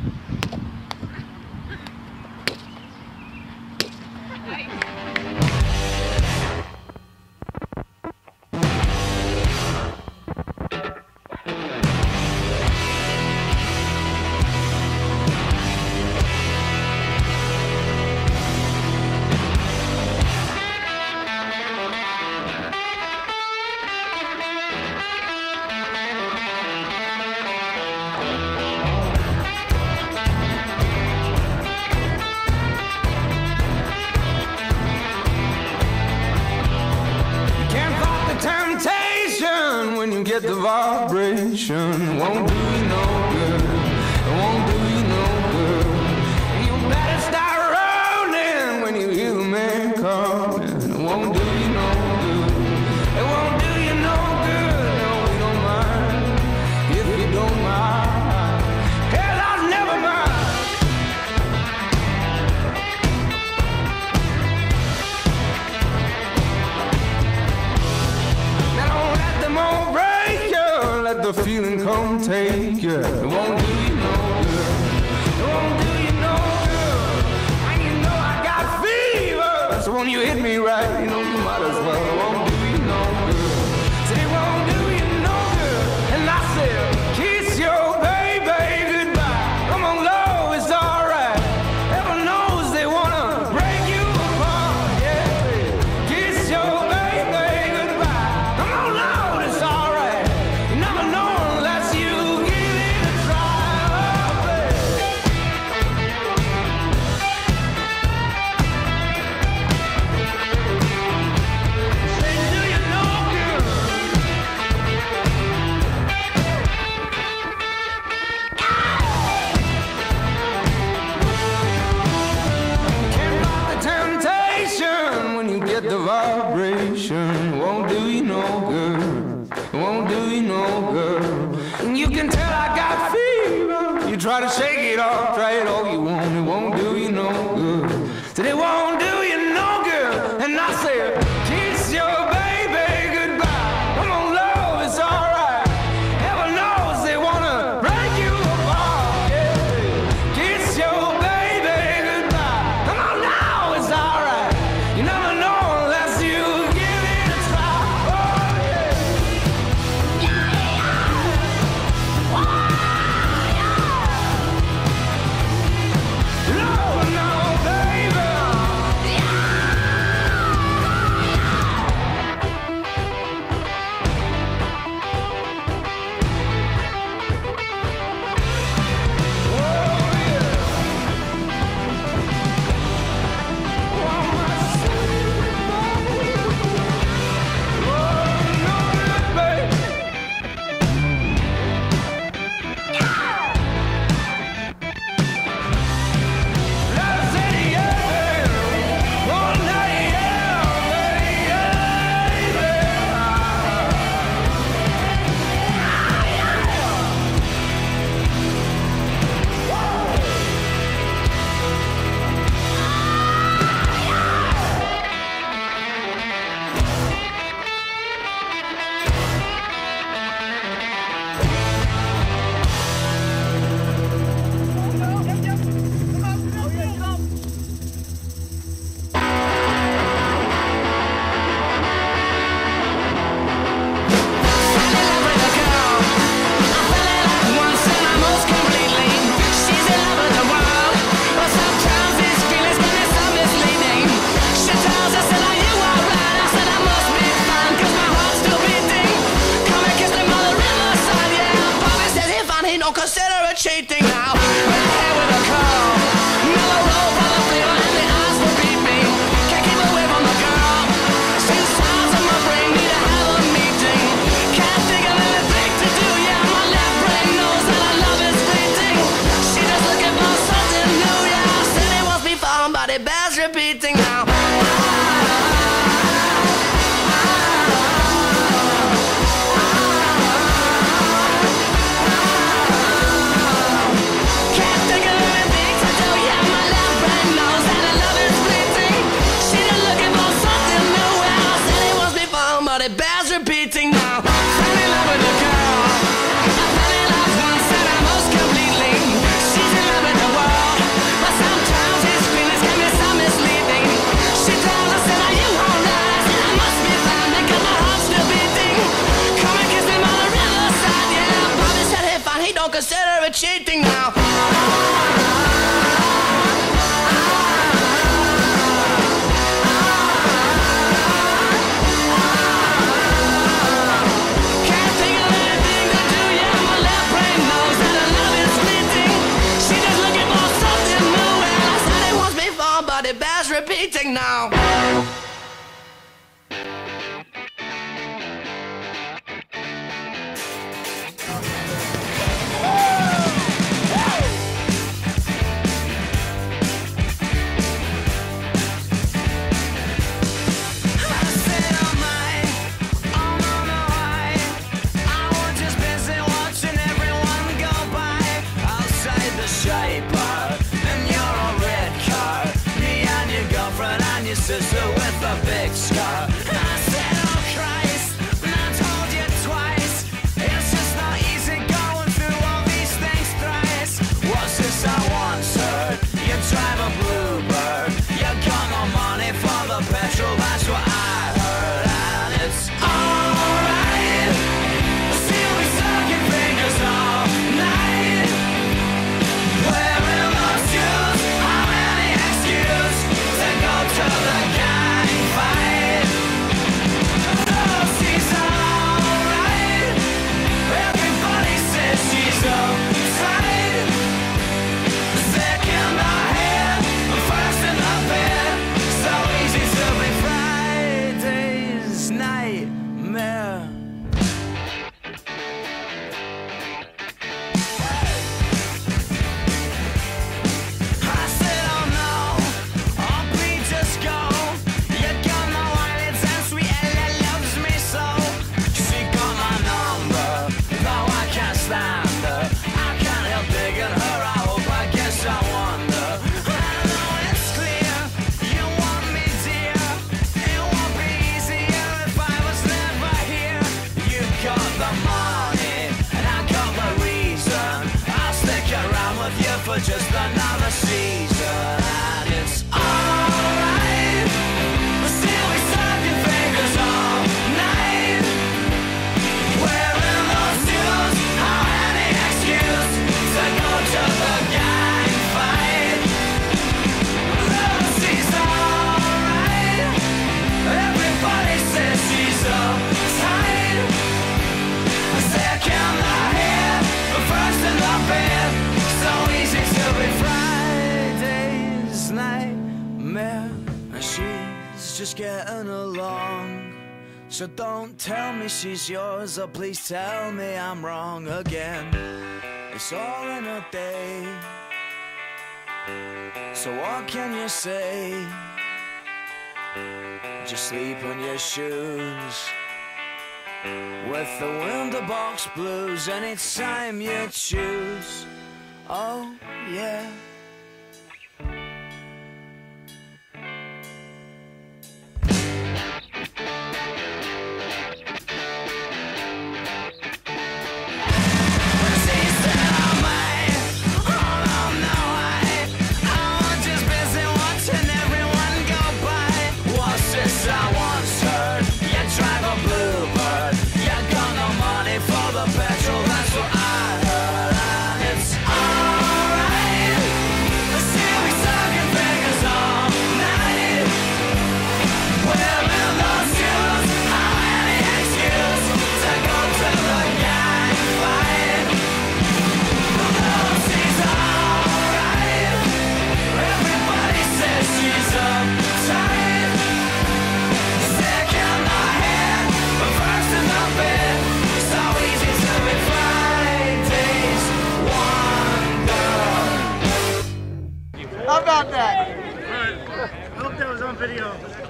Get the vibration, won't do you no good, it won't do you no good. You better start rolling when you hear the man calling. It won't do you no good, it won't do you no good. No, we don't mind, if you don't mind, hell, I'll never mind. Now don't let them all break. Let the feeling come take you. It won't do you no good. It won't do you no good. And you know I got fever, so when you hit me right, you know you might as well. It won't do you no good. Say it won't do you no good. And I said, kiss your baby goodbye. Come on, love, it's alright. Heaven knows they wanna break you apart. Yeah, kiss your baby goodbye. Come on, love, it's alright. The vibration won't do you no good, won't do you no good. And you can tell I got fever. You try to shake it off, try it all you want, it won't do you no good. Said it won't do you no good. And I said, kiss your baby goodbye. Come on, love, it's alright. Heaven knows they wanna break you apart. Yeah. Kiss your baby goodbye. Come on now, it's alright. You never know. repeating now. Sister with a big scar. I said, oh Christ, and I told you twice. It's just not easy going through all these things thrice. What's this I once heard? You drive a bluebird. You got no money for the petrol, that's what I heard. And it's alright. Still be sucking fingers all night. Wearing those shoes, how many excuses to go to the for just another season. And it's alright. But still we sucking fingers all night. Wearing those shoes, how any excuse to go to the gang fight. Lucy's alright. Everybody says she's uptight. Second the head, but first in the bed. So easy to be Friday's nightmare. And she's just getting along. So don't tell me she's yours, or please tell me I'm wrong again. It's all in a day. So what can you say? Just sleep in your shoes with the window box blues anytime you choose. Oh, yeah. How about that? I hope that was on video.